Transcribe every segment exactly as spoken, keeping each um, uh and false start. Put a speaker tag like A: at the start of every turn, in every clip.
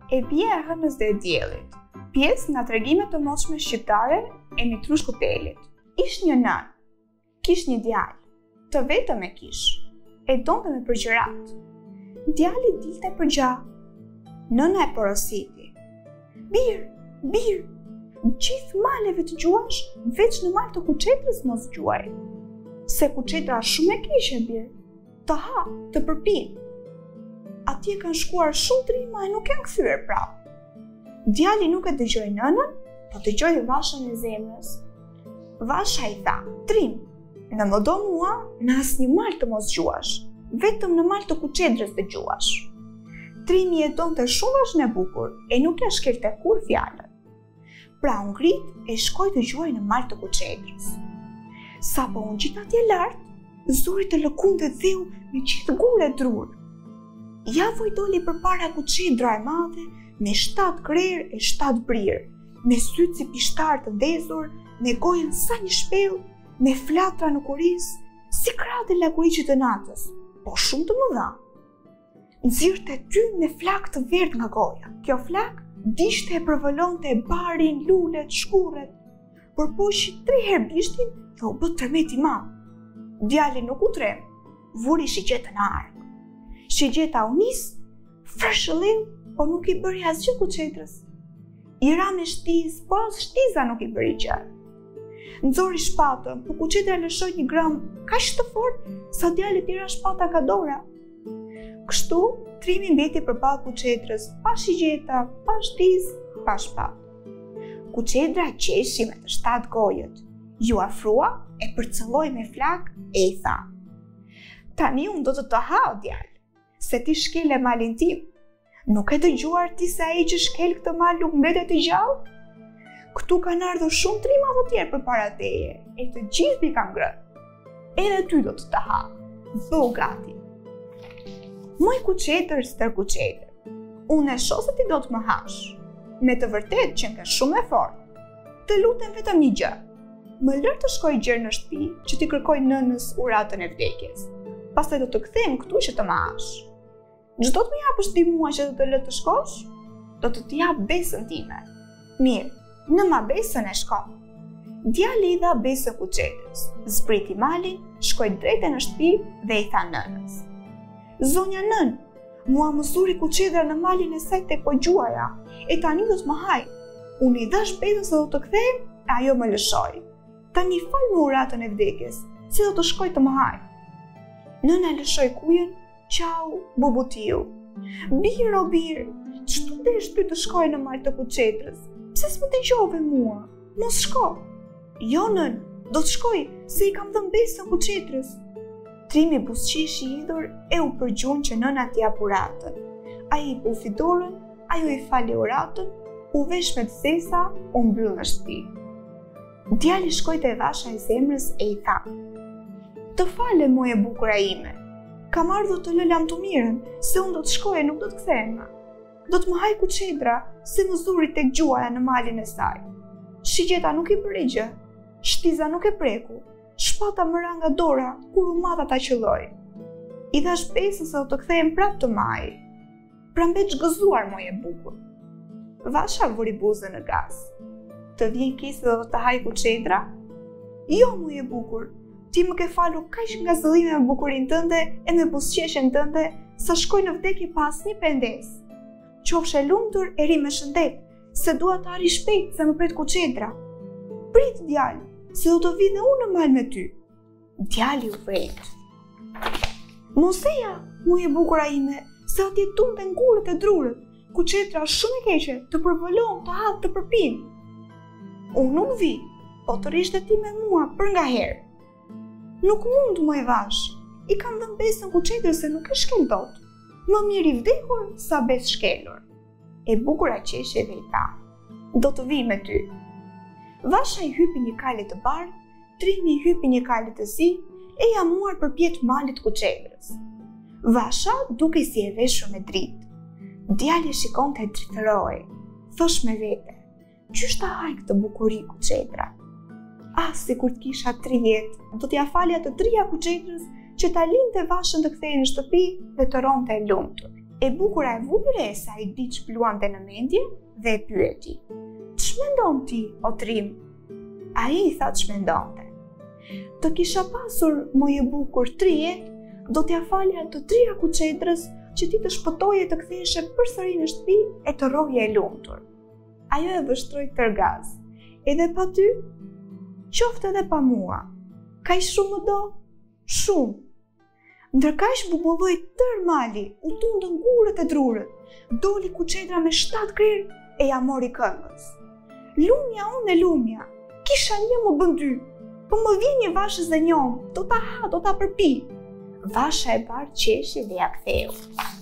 A: E bia e hënës dhe e diellit, pjesë nga tregimet të mosshme shqiptare e Mitrushku Telit. Ish një nën, kish një djalë, të vetëm e kish, e donte me përgjërat. Djali dilte për gjah, nëna e porositi. Bir, bir, gjithë maleve të gjuash, veç në mal të kuqetrës mos gjuaj. Se kuqetra shumë e kishe bir, të ha, të përpin. Atje kanë shkuar shumë trima e nuk janë kthyer prapë. Djali nuk e dëgjoi nënën, po dëgjoi vashën e zemrës. Vasha i tha: "Trim, në më do mua në asnjë mal të mos gjuash, vetëm në mal të kuqedrës të gjuash." Trimi e donte shumë vashën e bukur e nuk ja shkelte kur fjalën. Pra u ngrit e shkoi të gjuaj në mal të kuqedrës. Sa po unë gjithë atje lartë, zuri të lëkunde dheu me gjithë gure drurë. Ja vojdoli për para kuqedra e madhe, me shtatë krerë e shtatë brirë, me sytë si pishtar të ndezur, me gojën sa një shpellë, me flatra në kuris, si krahët e laguriqit të natës, po shumë të mëdha. Nxirrte ty me flak të verdh nga goja. Kjo flak dishte e përvolonte barin, lulet, shkurret, por poqi tri herë bishtin dhe u bë tërmet i madh. Djali nuk u trem, vuri shigjetën në ark. Shigjeta u nis, frashëllim, po nuk i bëri asgjë kuqetrës. I ra me shtiz, po as shtiza nuk i bëri gjë. Nxori shpatën, po kuqetra lëshoi një gram kaq të fortë sa djali tira shpata ka dora. Kështu, trimi mbeti përballë kuqetrës, pa shigjeta, pa shtiz, pa shpatë. Kuqedra qeshi me të shtatë gojët, ju afrua, e përcëlloi me flak e i tha: "Tani unë do të të ha, o djalë, se ti shkel e malin tim. Nuk e dëgjuar ti se ai që shkel këtë mal nuk mbetet i gjallë? Këtu kanë ardhur shumë trima të tjerë përpara teje, e të gjithë i kanë ngrënë. Edhe ty do të të ha. Thu gati." Moj kuqetër stër kuqetër, unë e shoh se ti do të më hash. Me të vërtetë që nke shumë e fortë. Të lutem vetëm një gjë. Më lër të shkoj gjerë në shtëpi që ti kërkoj nënës uratën e vdekjes. Pastaj do të kthehem këtu që të më hash. Çdo të më japësh ti mua që do të lë të shkosh, do të të jap besën time. Mirë, në ma besën e shko. Djali i dha besën kuqetrës, zbriti malin, shkoi drejt në shtëpi dhe i tha nënës: "Zonja nën, mua më zuri kuqedra në malin e saj tek po gjuaja, e tani do të më haj. Unë i dhash besën se do të kthehem, e ajo më lëshoi. Tani fal më uratën e vdekjes, si do të shkoj të më haj." Nëna lëshoi kujën, "Qau, bubutiu. Bir o bir, ç'tu desh ty të shkoj në mal të kuqetrës? Pse s'më dëgjove mua? Mos shko." "Jo nën, do të shkoj, se i kam dhënë besën kuqetrës." Trimi buzëqeshi i idhur e u përgjun që nëna t'i jap uratën. Ai i pufi dorën, ajo i fali uratën, u vesh me të thesa, u mbyll në shtëpi. Djali shkoi te vasha e zemrës e i tha: "Të fale moje bukura ime. Kam ardhur të lë lam të mirën, se unë do të shkoj e nuk do të kthehem. Do të më haj kuqedra, se më zuri tek gjuaja në malin e saj. Shigjeta nuk i bëri gjë, shtiza nuk e preku, shpata më ra nga dora kur u madha ta qelloj. I dhash besën se do të kthehem prapë të maj. Pra mbet zgëzuar moje bukur." Vasha vuri buzën në gaz. "Të vjen keq se do të haj kuqedra?" "Jo, moje bukur. Ti më ke falur kaq nga zëllimi me bukurinë tënde e me buzëqeshjen tënde, sa shkoj në vdekje pa asnjë pendes. Qofsh e lumtur e ri me shëndet, se dua të arri shpejt se më pret kuqedra. Prit djalë, se do të vi dhe unë në mal me ty." Djali u vret. "Moseja, moje bukura ime, se atje tunte ngurët e drurët, kuqedra shumë e keqe, të përvolon, të hadh, të përpin." "Unë nuk vi, po të rish dhe ti me mua për nga herë." "Nuk mund, moj vash, i kam dhënë besën kuqetrës se nuk e shkel dot. Më mirë i vdekur sa bes shkelur." E bukura qeshe dhe i tha: "Do të vi me ty." Vasha i hypi një kale të bardhë, trimi i hypi një kale të zi, e ja muar përpjet malit kuqedrës. Vasha duke si e veshur me dritë. Djali shikon të e dritëroj, thosh me vete: "Qysh ta haj këtë bukuri kuqedra? Ah, si kur t'kisha tri jetë, do t'ja falja të trija kuqedrës që ta linte Vashën të kthehej në shtëpi dhe të ronte e lumtur." E bukura e vullëresa i di që pluante në mendje dhe e pyeti. Ç'mendon ti, o Trim? Ai i tha ç'mendonte. Të kisha pasur, moj e bukur, tri jetë, do t'ja falja të trija kuçetrës që ti të shpëtoje të ktheheshe përsëri në shtëpi e të rroje e lumtur. Ajo e vështroi tërgaz. Edhe pa ty? Qoftë edhe pa mua. Kaq shumë më do? Shumë. Ndërkaq bubulloi tër mali, u tundën gurët e drurët. Doli kuçetra me shtat krir e ja mori këmbës. Lumja unë e lumja, kisha një më bën dy, po më vjen një vashës dhe njom, do ta ha, do ta përpi. Vasha e bardhë qeshi dhe ja ktheu.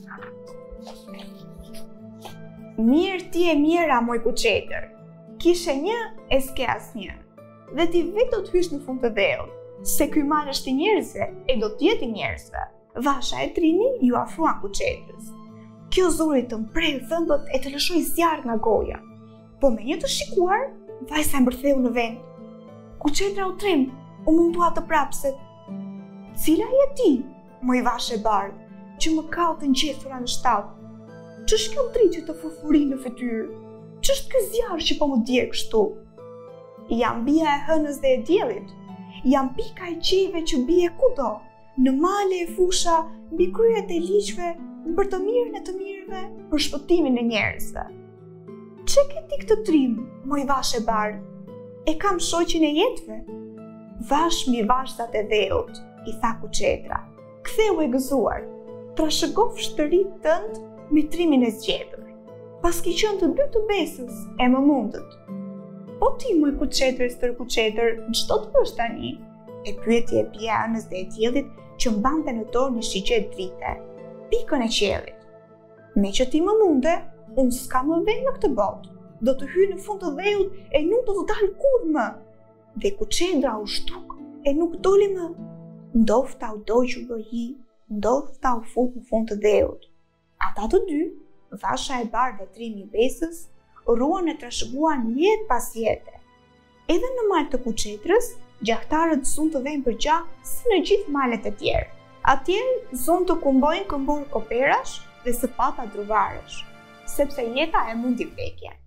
A: Mirë ti e mira, moj kuçetër. Kishe një e s'ke asnjë. Dhe ti vetë do të hysh në fund të dheut, se ky mal është i njerëzve e do të jetë i njerëzve. Vasha e Trimi ju afruan kuçetrës. Kjo zuri të mprejë dhëmbët e të lëshoi zjarr nga goja. Po me një të shikuar, vajza e mbërtheu në vend. Kuçetra u Trim, u mundua të prapset. Cila je ti, moj vashë e bardhë, që më kallë të ngjethura në shtat? Ç'është kjo dritë që të furfurin në fytyrë? Ç'është ky zjarr që po më djeg kështu? Jam bija e hënës dhe e diellit. Jam pika e qive që bie kudo, në male e fusha, mbi kryet e liqve, për të mirën e të mirëve, për shpëtimin e njerëzve. Çe ke ti këtë Trim, moj vashë e bardhë? E kam shoqin e jetëve. Vash mbi vashzat e dheut, i tha kuçetra. Ktheu e gëzuar, trashëgof shtëritë tënd me Trimin e zgjedhur. Pas ki qenë të dy të besës e më mundët. Po ti, moj kuçetër, stër kuçetër, ç'do të bësh tani? E pyeti e bija e ënës dhe e diellit që mbante në dorë një shigje drite, pikën e qiellit. Me që ti më munde, unë s'kam më vend në këtë botë. Do të hyj në fund të dheut e nuk do të dal kurrë më. Dhe kuçetra u shtuk e nuk doli më. Ndofta u doq u bëhi, ndofta u fut në fund të dheut. Ata të dy, vasha e bardhë dhe Trimi i besës, ruan e trashëguan jetë pas jete. Edhe në mal të kuçetrës, gjahtarët zun të vejnë për gjahë si në gjithë malet e tjerë. Atjerë zun të kumbojnë këmbur koperash dhe së pata druvarësh, sepse jeta e mundi vdekjen.